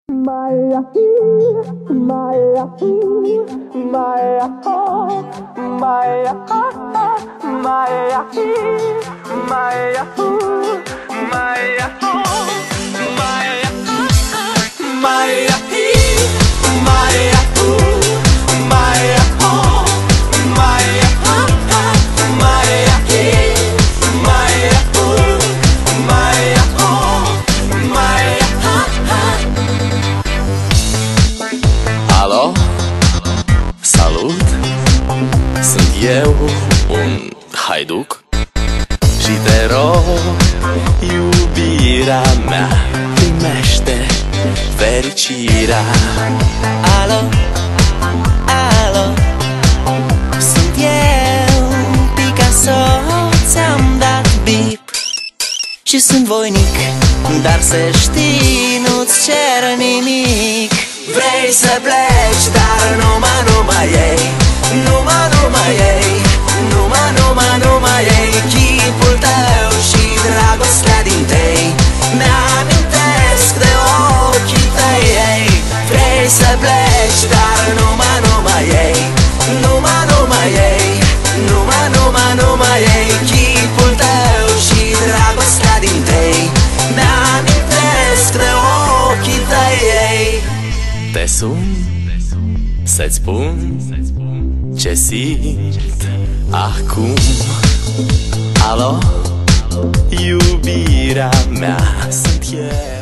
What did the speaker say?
Maya, Maya, Maya, Maya, Maya, Maya, Maya, Alo, salut! Sunt eu, un haiduc, și te rog, iubirea mea, primește fericirea. Alo, alo, sunt eu, Picasso, ți-am dat bip și sunt voinic, dar să știi, nu-ți cer nimic. Vrei să pleci, dar numai ei, numai ei, numai ei, chipul tău și dragostea din tei mi-amintesc de ochii tăi, ei. Vrei să pleci, dar numai ei, numai ei, numai ei, chipul tău și dragostea din tei mi-amintesc de ochii tăi, ei. Te sun să-ți spun ce simt acum. Alo, iubirea mea, sunt eu.